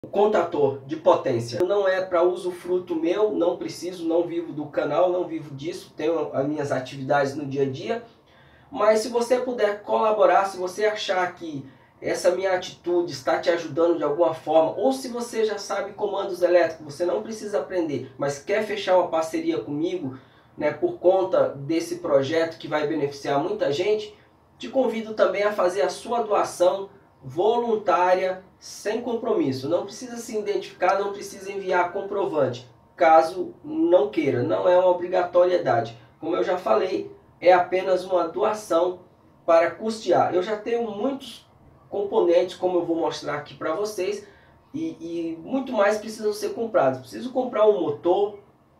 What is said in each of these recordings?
Contator de potência. Não é para usufruto meu, não preciso, não vivo do canal, não vivo disso, tenho as minhas atividades no dia a dia. Mas se você puder colaborar, se você achar que essa minha atitude está te ajudando de alguma forma, ou se você já sabe comandos elétricos, você não precisa aprender, mas quer fechar uma parceria comigo, né, por conta desse projeto que vai beneficiar muita gente, te convido também a fazer a sua doação voluntária, sem compromisso. Não precisa se identificar, não precisa enviar comprovante, caso não queira, não é uma obrigatoriedade. Como eu já falei, é apenas uma doação para custear. Eu já tenho muitos componentes, como eu vou mostrar aqui para vocês, e muito mais precisam ser comprados. Preciso comprar um motor,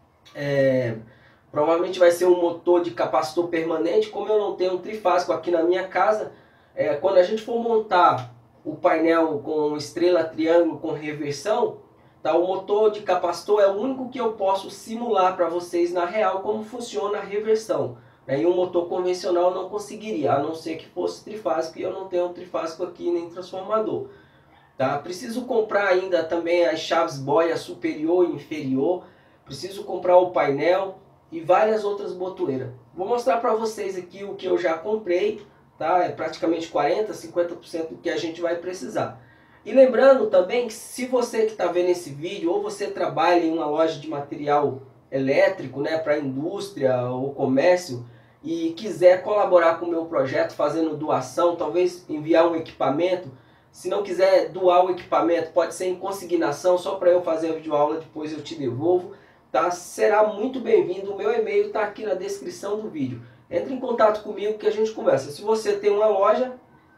provavelmente vai ser um motor de capacitor permanente. Como eu não tenho um trifásico aqui na minha casa, quando a gente for montar o painel com estrela, triângulo, com reversão, tá, o motor de capacitor é o único que eu posso simular para vocês na real como funciona a reversão. E um motor convencional eu não conseguiria, a não ser que fosse trifásico, e eu não tenho um trifásico aqui nem transformador. Tá? Preciso comprar ainda também as chaves boia superior e inferior, preciso comprar o painel e várias outras botoeiras. Vou mostrar para vocês aqui o que eu já comprei, tá? É praticamente 40, 50% do que a gente vai precisar. E lembrando também que se você que está vendo esse vídeo, ou você trabalha em uma loja de material elétrico, né, para indústria ou comércio, e quiser colaborar com o meu projeto fazendo doação, talvez enviar um equipamento, se não quiser doar o equipamento, pode ser em consignação, só para eu fazer a videoaula, depois eu te devolvo, tá? Será muito bem-vindo, o meu e-mail está aqui na descrição do vídeo. Entre em contato comigo que a gente conversa. Se você tem uma loja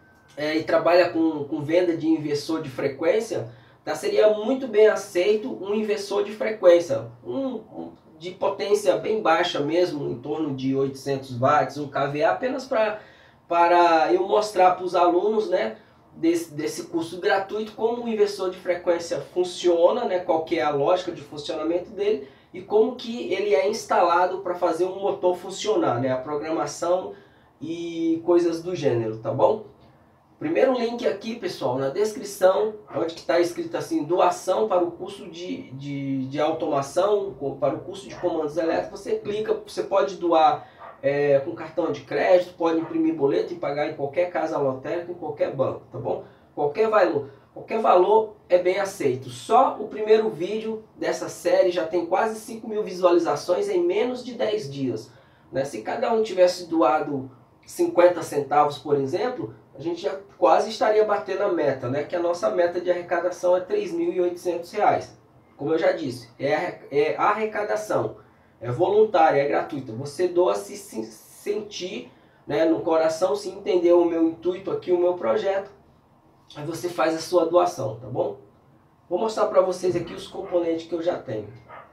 e trabalha com venda de inversor de frequência, tá? Seria muito bem aceito um inversor de frequência, de potência bem baixa mesmo, em torno de 800 watts, um kVA, apenas para eu mostrar para os alunos, né, desse curso gratuito como o inversor de frequência funciona, né, qual que é a lógica de funcionamento dele e como que ele é instalado para fazer um motor funcionar, né, a programação e coisas do gênero, tá bom? Primeiro link aqui, pessoal, na descrição, onde está escrito assim, doação para o curso de automação, para o curso de comandos elétricos, você clica, você pode doar com cartão de crédito, pode imprimir boleto e pagar em qualquer casa lotérica, em qualquer banco, tá bom? Qualquer valor é bem aceito. Só o primeiro vídeo dessa série já tem quase 5.000 visualizações em menos de 10 dias. Né? Se cada um tivesse doado 50 centavos, por exemplo, a gente já quase estaria batendo a meta, né? Que a nossa meta de arrecadação é R$ 3.800. Como eu já disse, é arrecadação, é voluntária, é gratuita. Você doa se sentir, né, no coração, se entender o meu intuito aqui, o meu projeto, aí você faz a sua doação, tá bom? Vou mostrar para vocês aqui os componentes que eu já tenho.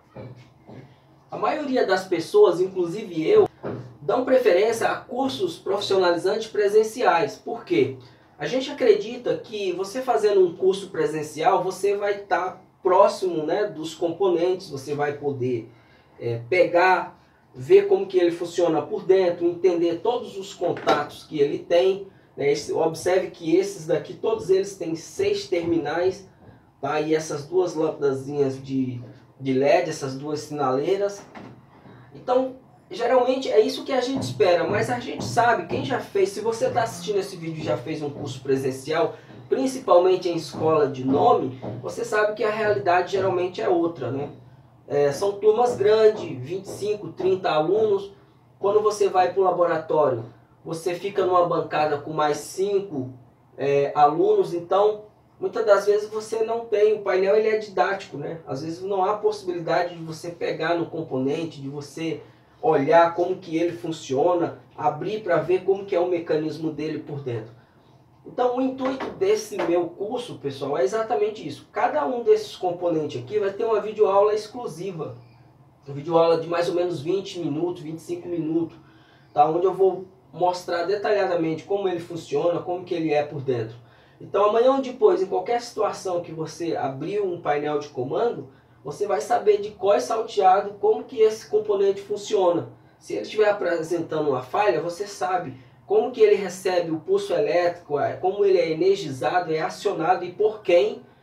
A maioria das pessoas, inclusive eu, dão preferência a cursos profissionalizantes presenciais. Por quê? A gente acredita que você fazendo um curso presencial, você vai estar próximo, né, dos componentes, você vai poder pegar, ver como que ele funciona por dentro, entender todos os contatos que ele tem. Né? Observe que esses daqui, todos eles têm 6 terminais, tá? E essas duas lâmpadazinhas de LED, essas duas sinaleiras. Então, geralmente é isso que a gente espera, mas a gente sabe, quem já fez, se você está assistindo esse vídeo e já fez um curso presencial, principalmente em escola de nome, você sabe que a realidade geralmente é outra, né? São turmas grandes, 25, 30 alunos. Quando você vai para o laboratório, você fica numa bancada com mais 5 alunos, então muitas das vezes você não tem, o painel ele é didático, né? Às vezes não há possibilidade de você pegar no componente, de você olhar como que ele funciona, abrir para ver como que é o mecanismo dele por dentro. Então o intuito desse meu curso, pessoal, é exatamente isso. Cada um desses componentes aqui vai ter uma videoaula exclusiva. Uma videoaula de mais ou menos 20 minutos, 25 minutos, tá? Onde eu vou mostrar detalhadamente como ele funciona, como que ele é por dentro. Então amanhã ou depois, em qualquer situação que você abrir um painel de comando, você vai saber de cor salteado como que esse componente funciona. Se ele estiver apresentando uma falha, você sabe como que ele recebe o pulso elétrico, como ele é energizado, é acionado e por quem,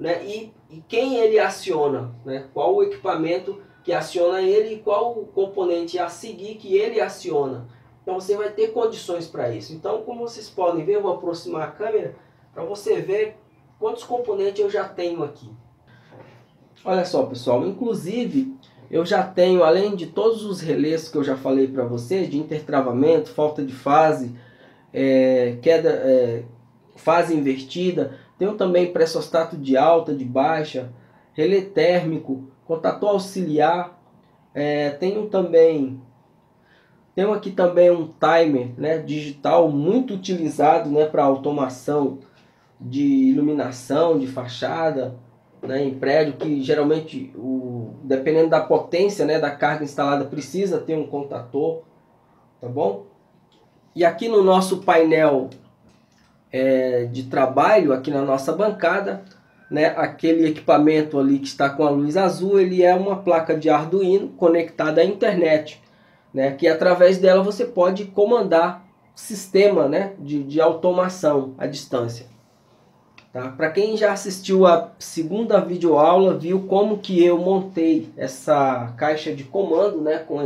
né, e quem ele aciona, né, qual o equipamento que aciona ele e qual o componente a seguir que ele aciona. Então você vai ter condições para isso. Então, como vocês podem ver, eu vou aproximar a câmera para você ver quantos componentes eu já tenho aqui. Olha só, pessoal, inclusive eu já tenho, além de todos os relés que eu já falei para vocês, de intertravamento, falta de fase, fase invertida, tenho também pressostato de alta, de baixa, relé térmico, contator auxiliar, tenho aqui também um timer, né, digital muito utilizado, né, para automação de iluminação, de fachada, né, em prédio que geralmente, dependendo da potência, né, da carga instalada, precisa ter um contator, tá bom? E aqui no nosso painel de trabalho, aqui na nossa bancada, né, aquele equipamento ali que está com a luz azul, ele é uma placa de Arduino conectada à internet, né, que através dela você pode comandar sistema, né, de automação à distância. Tá? Para quem já assistiu a segunda videoaula, viu como que eu montei essa caixa de comando, né, com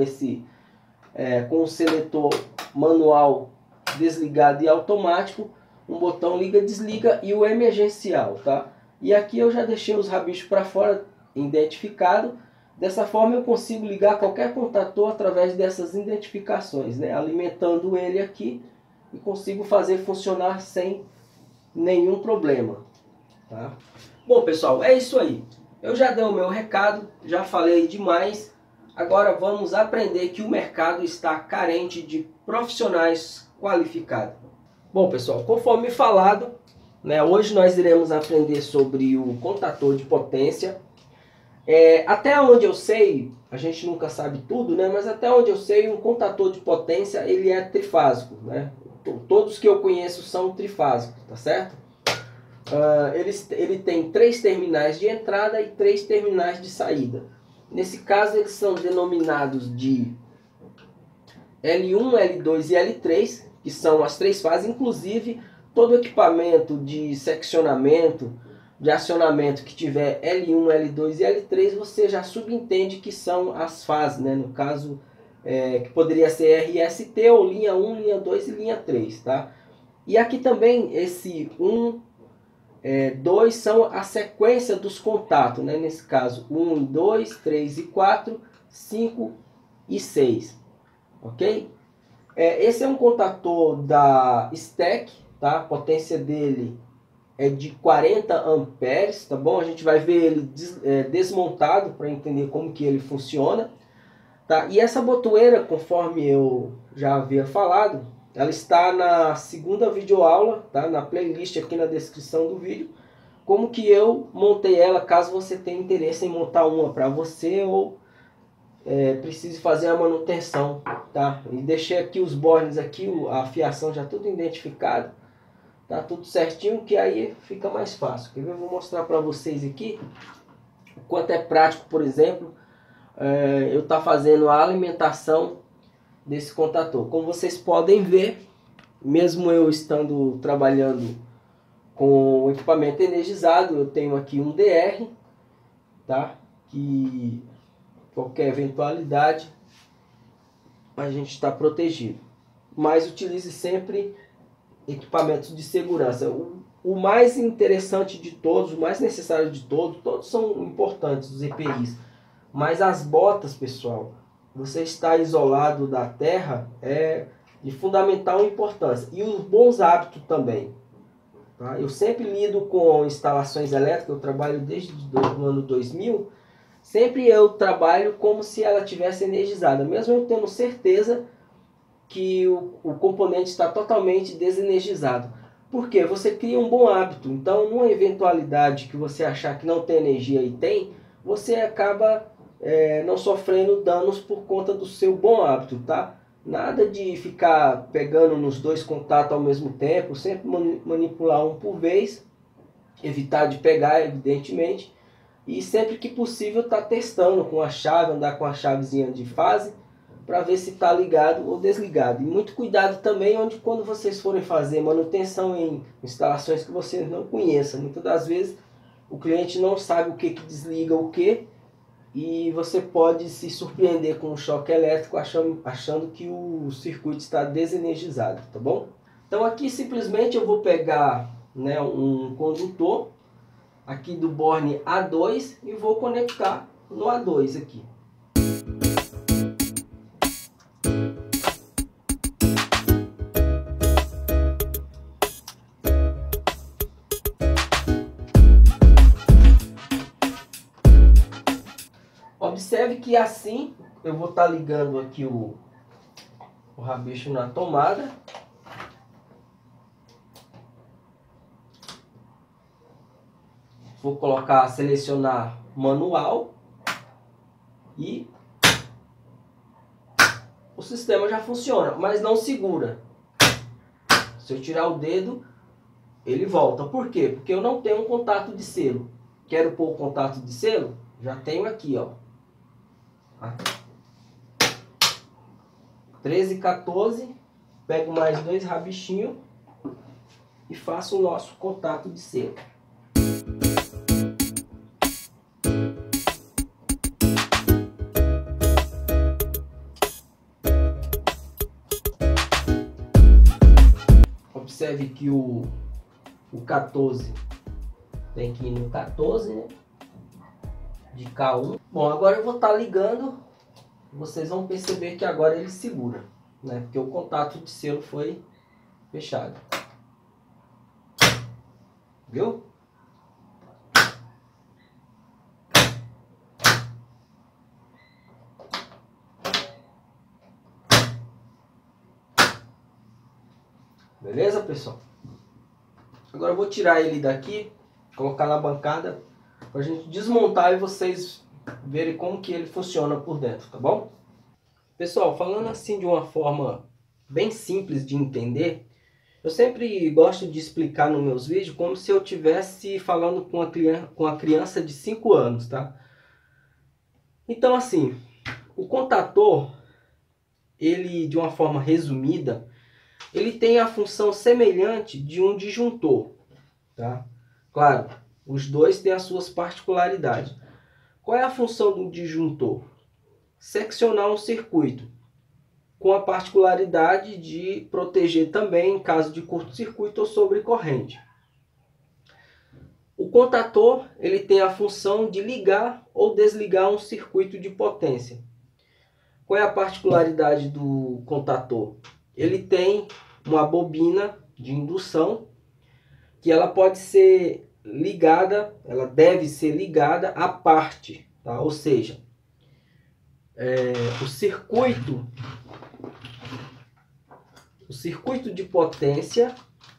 o seletor manual desligado e automático, um botão liga-desliga e o emergencial, tá? E aqui eu já deixei os rabichos para fora identificado. Dessa forma eu consigo ligar qualquer contator através dessas identificações, né? Alimentando ele aqui e consigo fazer funcionar sem nenhum problema, tá? Bom, pessoal, é isso aí. Eu já dei o meu recado, já falei demais. Agora vamos aprender que o mercado está carente de profissionais qualificados. Bom, pessoal, conforme falado, né, hoje nós iremos aprender sobre o contator de potência. Até onde eu sei, a gente nunca sabe tudo, né, mas até onde eu sei, um contator de potência ele é trifásico, né? Todos que eu conheço são trifásicos, tá certo? Ele tem 3 terminais de entrada e 3 terminais de saída. Nesse caso, eles são denominados de L1, L2 e L3, que são as 3 fases. Inclusive, todo equipamento de seccionamento, de acionamento que tiver L1, L2 e L3, você já subentende que são as fases, né? No caso, que poderia ser RST ou linha 1, linha 2 e linha 3. Tá? E aqui também, esse 1, 2 são a sequência dos contatos, né? Nesse caso 1, 2, 3 e 4, 5 e 6, ok? Esse é um contator da STEC, tá? A potência dele é de 40 amperes, tá bom? A gente vai ver ele desmontado para entender como que ele funciona, tá? E essa botoeira, conforme eu já havia falado, ela está na segunda videoaula, tá? Na playlist aqui na descrição do vídeo. Como que eu montei ela, caso você tenha interesse em montar uma para você ou precise fazer a manutenção, tá? E deixei aqui os bornes aqui, a fiação já tudo identificado, tá? Tudo certinho, que aí fica mais fácil. Eu vou mostrar para vocês aqui o quanto é prático, por exemplo, eu estar fazendo a alimentação desse contator. Como vocês podem ver, mesmo eu estando trabalhando com o equipamento energizado, eu tenho aqui um DR, tá? Que qualquer eventualidade a gente está protegido. Mas utilize sempre equipamentos de segurança. O mais interessante de todos, o mais necessário de todos são importantes, os EPIs. Mas as botas, pessoal, você está isolado da terra é de fundamental importância. E os bons hábitos também. Tá? Eu sempre lido com instalações elétricas, eu trabalho desde o ano 2000. Sempre eu trabalho como se ela tivesse energizada, mesmo eu tendo certeza que o componente está totalmente desenergizado. Por quê? Você cria um bom hábito. Então, numa eventualidade que você achar que não tem energia e tem, você acaba não sofrendo danos por conta do seu bom hábito, tá? Nada de ficar pegando nos 2 contatos ao mesmo tempo, sempre manipular um por vez, evitar de pegar, evidentemente, e sempre que possível tá testando com a chave, andar com a chavezinha de fase, para ver se está ligado ou desligado. E muito cuidado também quando vocês forem fazer manutenção em instalações que vocês não conheçam. Muitas das vezes o cliente não sabe o que desliga o que, e você pode se surpreender com um choque elétrico achando que o circuito está desenergizado, tá bom? Então aqui simplesmente eu vou pegar, né, um condutor aqui do borne A2 e vou conectar no A2 aqui. Observe que assim eu vou estar ligando aqui o rabicho na tomada. Vou colocar, selecionar manual e o sistema já funciona, mas não segura. Se eu tirar o dedo, ele volta. Por quê? Porque eu não tenho um contato de selo. Quero pôr o contato de selo? Já tenho aqui, ó. 13, 14, pego mais 2 rabichinhos e faço o nosso contato de selo. Observe que o 14 tem que ir no 14, né? De K1. Bom, agora eu vou estar ligando. Vocês vão perceber que agora ele segura, né? Porque o contato de selo foi fechado. Viu? Beleza, pessoal? Agora eu vou tirar ele daqui, colocar na bancada para a gente desmontar e vocês verem como que ele funciona por dentro, tá bom? Pessoal, falando assim de uma forma bem simples de entender, eu sempre gosto de explicar nos meus vídeos como se eu estivesse falando com a criança de 5 anos, tá? Então assim, o contator, ele de uma forma resumida, ele tem a função semelhante de um disjuntor, tá? Claro, os dois têm as suas particularidades. Qual é a função do disjuntor? Seccionar um circuito, com a particularidade de proteger também em caso de curto-circuito ou sobrecorrente. O contator, ele tem a função de ligar ou desligar um circuito de potência. Qual é a particularidade do contator? Ele tem uma bobina de indução que ela pode ser ligada, ela deve ser ligada à parte, tá? Ou seja, o circuito de potência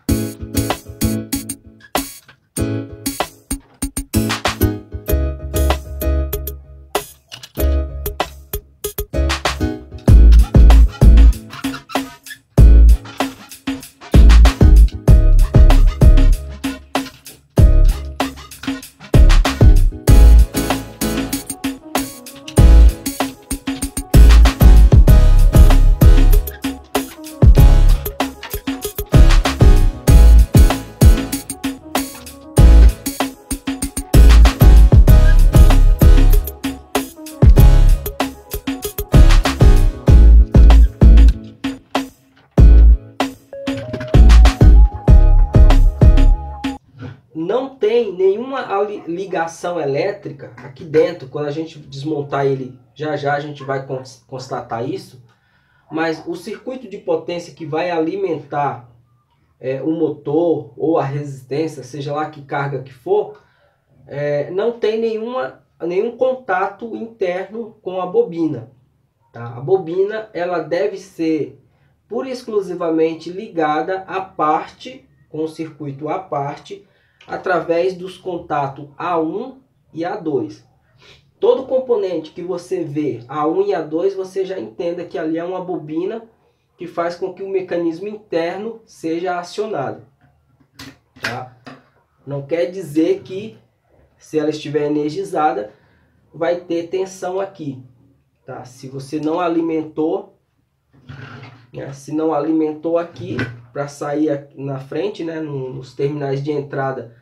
não tem nenhuma ligação elétrica aqui dentro. Quando a gente desmontar ele, já a gente vai constatar isso. Mas o circuito de potência que vai alimentar o motor ou a resistência, seja lá que carga que for, não tem nenhum contato interno com a bobina, tá? A bobina, ela deve ser pura e exclusivamente ligada à parte, com o circuito à parte, através dos contatos A1 e A2. Todo componente que você vê A1 e A2, você já entenda que ali é uma bobina que faz com que o mecanismo interno seja acionado, tá? Não quer dizer que, se ela estiver energizada, vai ter tensão aqui, tá? Se você não alimentou, né? Se não alimentou aqui para sair na frente, né? Nos terminais de entrada,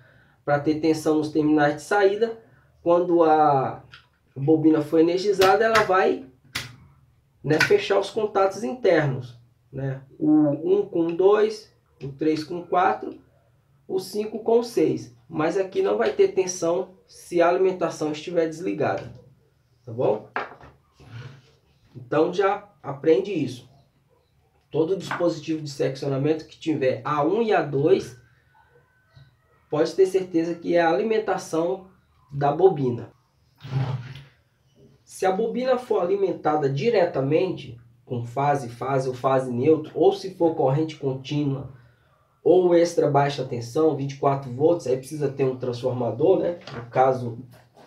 para ter tensão nos terminais de saída. Quando a bobina for energizada, ela vai, né, fechar os contatos internos, né? O 1 com o 2, o 3 com o 4, o 5 com o 6. Mas aqui não vai ter tensão se a alimentação estiver desligada, tá bom? Então já aprende isso. Todo dispositivo de seccionamento que tiver A1 e A2, pode ter certeza que é a alimentação da bobina. Se a bobina for alimentada diretamente, com fase ou fase neutro, ou se for corrente contínua, ou extra baixa tensão, 24 volts, aí precisa ter um transformador, né? No caso,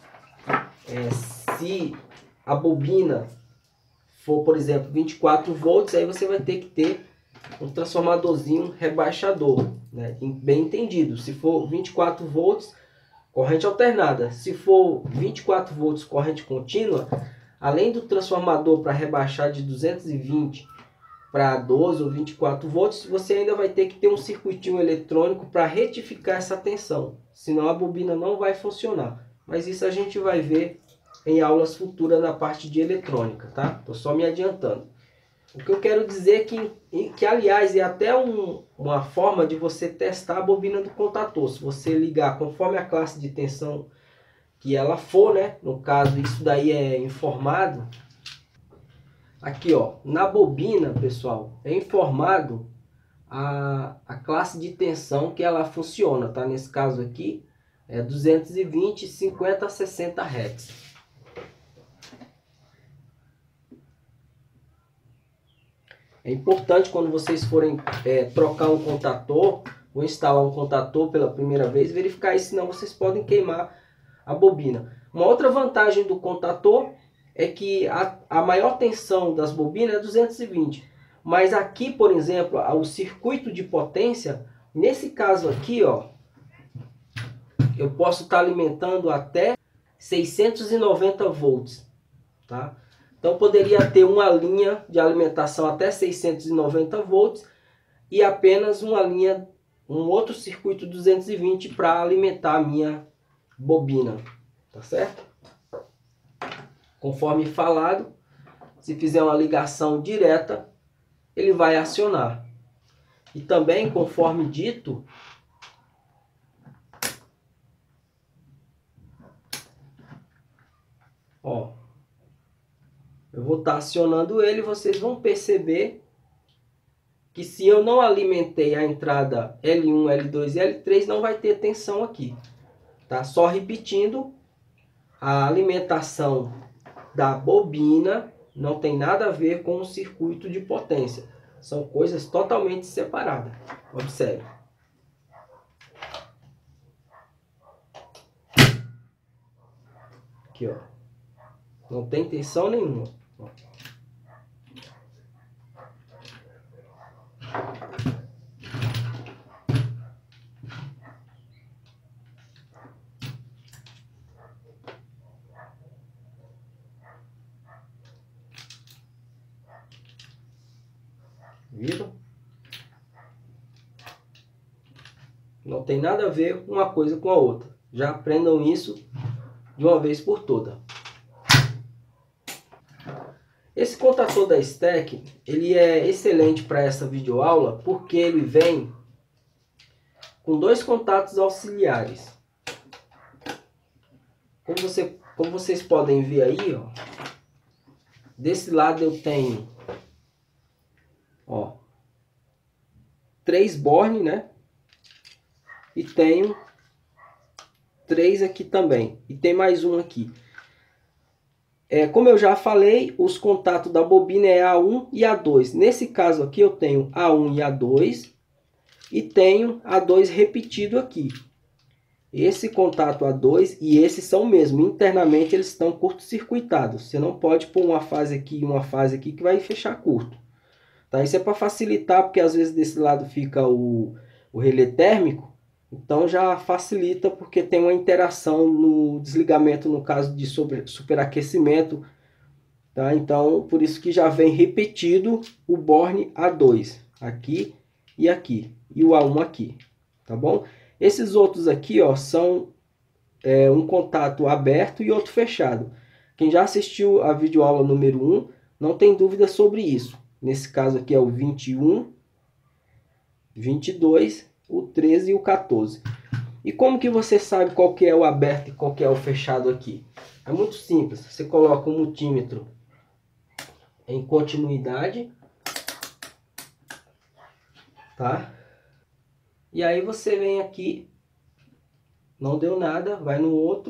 se a bobina for, por exemplo, 24 volts, aí você vai ter que ter um transformadorzinho rebaixador, né? Bem entendido. Se for 24 volts, corrente alternada. Se for 24 volts, corrente contínua, além do transformador para rebaixar de 220 para 12 ou 24 volts, você ainda vai ter que ter um circuitinho eletrônico para retificar essa tensão. Senão a bobina não vai funcionar. Mas isso a gente vai ver em aulas futuras na parte de eletrônica, tá? Tô só me adiantando. O que eu quero dizer é que aliás, é até uma forma de você testar a bobina do contator. Se você ligar conforme a classe de tensão que ela for, né? No caso, isso daí é informado. Aqui, ó, na bobina, pessoal, é informado a classe de tensão que ela funciona, tá? Nesse caso aqui, é 220, 50 a 60 Hz. É importante quando vocês forem trocar um contator ou instalar um contator pela primeira vez, verificar isso, senão vocês podem queimar a bobina. Uma outra vantagem do contator é que a maior tensão das bobinas é 220. Mas aqui, por exemplo, o circuito de potência, nesse caso aqui, ó, eu posso estar alimentando até 690 volts, tá? Então poderia ter uma linha de alimentação até 690 volts e apenas uma linha, um outro circuito 220 para alimentar a minha bobina, tá certo? Conforme falado, se fizer uma ligação direta, ele vai acionar. E também, conforme dito, ó, eu vou estar acionando ele, vocês vão perceber que se eu não alimentei a entrada L1, L2 e L3, não vai ter tensão aqui. Tá? Só repetindo, a alimentação da bobina não tem nada a ver com o circuito de potência. São coisas totalmente separadas. Observe. Aqui, ó. Não tem tensão nenhuma. Ó. Viram? Não tem nada a ver uma coisa com a outra. Já aprendam isso de uma vez por toda. Esse contator da STEC, ele é excelente para essa videoaula porque ele vem com dois contatos auxiliares. Como vocês podem ver aí, ó, desse lado eu tenho, ó, 3 bornes, né? E tenho 3 aqui também. E tem mais um aqui. Como eu já falei, os contatos da bobina é A1 e A2. Nesse caso aqui eu tenho A1 e A2 e tenho A2 repetido aqui. Esse contato A2 e esse são o mesmo. Internamente eles estão curto-circuitados. Você não pode pôr uma fase aqui e uma fase aqui que vai fechar curto. Tá? Isso é para facilitar, porque às vezes desse lado fica o relé térmico. Então já facilita porque tem uma interação no desligamento no caso de superaquecimento. Tá? Então por isso que já vem repetido o borne A2 aqui e aqui. E o A1 aqui. Tá bom? Esses outros aqui, ó, são um contato aberto e outro fechado. Quem já assistiu a videoaula número 1 não tem dúvida sobre isso. Nesse caso aqui é o 21, 22, o 13 e o 14. E como que você sabe qual que é o aberto e qual que é o fechado aqui? É muito simples. Você coloca o multímetro em continuidade, tá? E aí você vem aqui, não deu nada, vai no outro.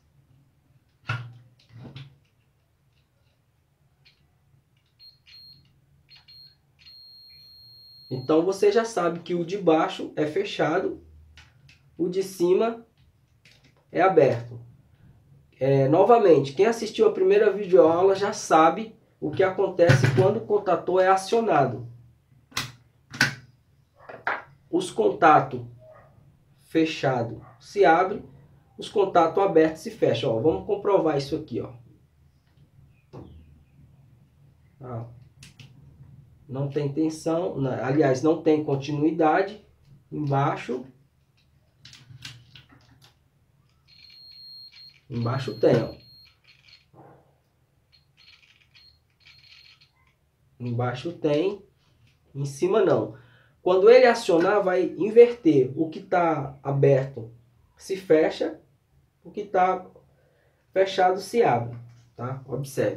Então você já sabe que o de baixo é fechado, o de cima é aberto. Novamente, quem assistiu a primeira videoaula já sabe o que acontece quando o contator é acionado. Os contatos fechados se abrem, os contatos abertos se fecham. Ó, vamos comprovar isso aqui. Ó. Não tem tensão, aliás, não tem continuidade. Embaixo tem, ó. Embaixo tem, em cima não. Quando ele acionar, vai inverter. O que está aberto se fecha, o que está fechado se abre, tá? Observe.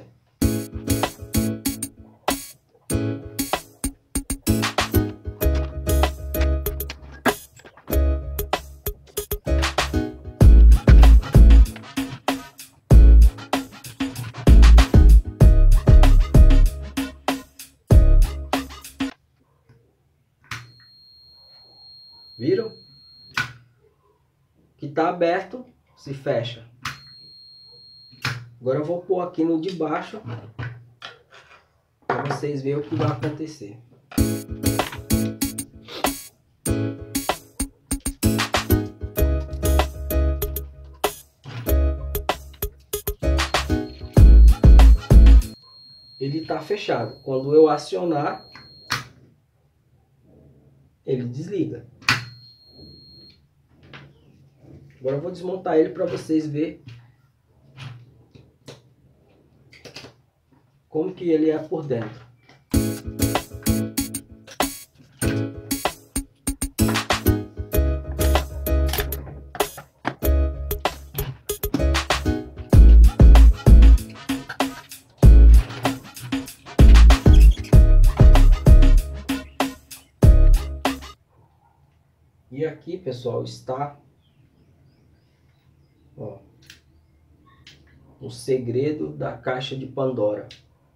Viram? Que está aberto, se fecha. Agora eu vou pôr aqui no de baixo para vocês verem o que vai acontecer. Ele está fechado. Quando eu acionar, ele desliga. Agora eu vou desmontar ele para vocês verem como que ele é por dentro. E aqui, pessoal, está, ó, o segredo da caixa de Pandora.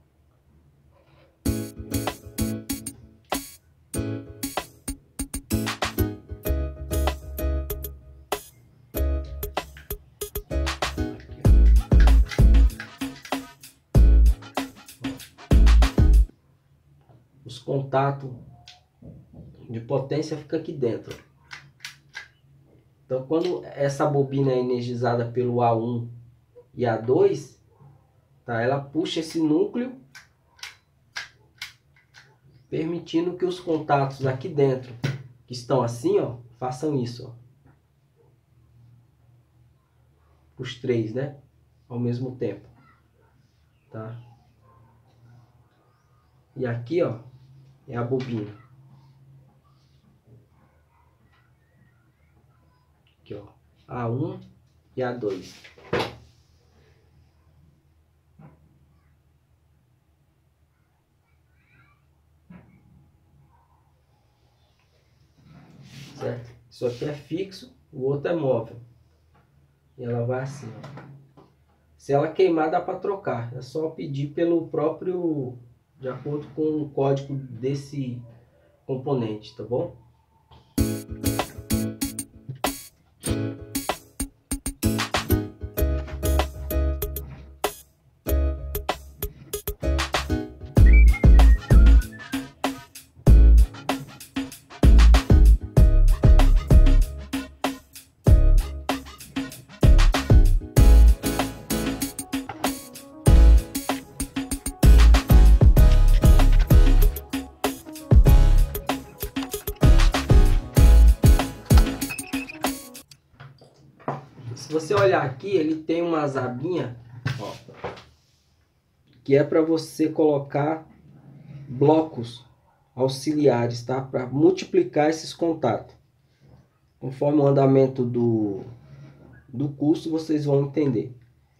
Os contatos de potência ficam aqui dentro. Então, quando essa bobina é energizada pelo A1 e A2, tá, ela puxa esse núcleo, permitindo que os contatos aqui dentro, que estão assim, ó, façam isso, ó. Os três, né? Ao mesmo tempo. Tá? E aqui, ó, é a bobina. Aqui, ó, A1 e A2. Certo? Isso aqui é fixo, o outro é móvel. E ela vai assim, ó. Se ela queimar, dá para trocar. É só pedir pelo próprio, de acordo com o código desse componente, tá bom? você olhar aqui, ele tem umas abinhas, ó, que é para você colocar blocos auxiliares, tá? Para multiplicar esses contatos. Conforme o andamento do curso, vocês vão entender.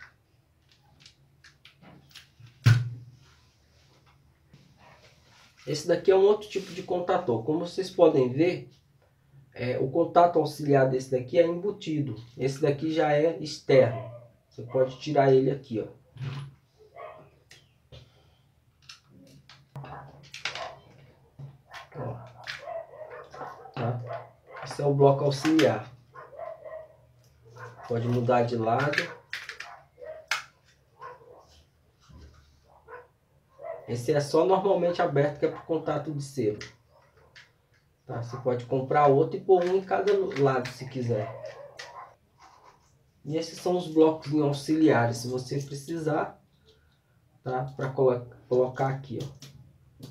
Esse daqui é um outro tipo de contator. Como vocês podem ver, o contato auxiliar desse daqui é embutido. Esse daqui já é externo. Você pode tirar ele aqui, ó. Tá? Esse é o bloco auxiliar. Pode mudar de lado. Esse é só normalmente aberto, que é para o contato de sebo. Tá? Você pode comprar outro e pôr um em cada lado se quiser. E esses são os blocos auxiliares, se você precisar, tá? Para colocar aqui, ó.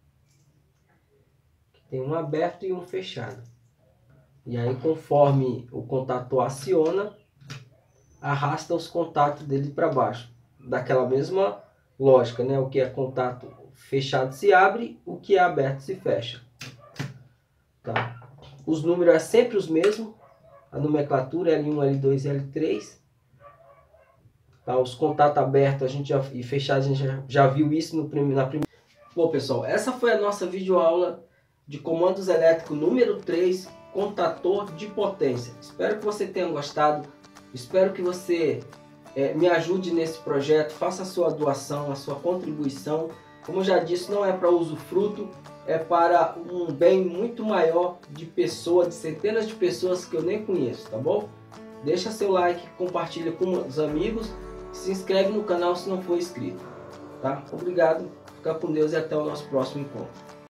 Tem um aberto e um fechado. E aí, conforme o contator aciona, arrasta os contatos dele para baixo. Daquela mesma lógica, né? O que é contato fechado se abre, o que é aberto se fecha. Tá? Os números é sempre os mesmos. A nomenclatura L1, L2 e L3. Tá? Os contatos abertos e fechados a gente já viu isso na primeira. Bom, pessoal, essa foi a nossa videoaula de comandos elétricos número 3, contator de potência. Espero que você tenha gostado. Espero que você me ajude nesse projeto. Faça a sua doação, a sua contribuição. Como já disse, não é para usufruto, é para um bem muito maior de pessoas, de centenas de pessoas que eu nem conheço, tá bom? Deixa seu like, compartilha com os amigos, se inscreve no canal se não for inscrito, tá? Obrigado, fica com Deus e até o nosso próximo encontro.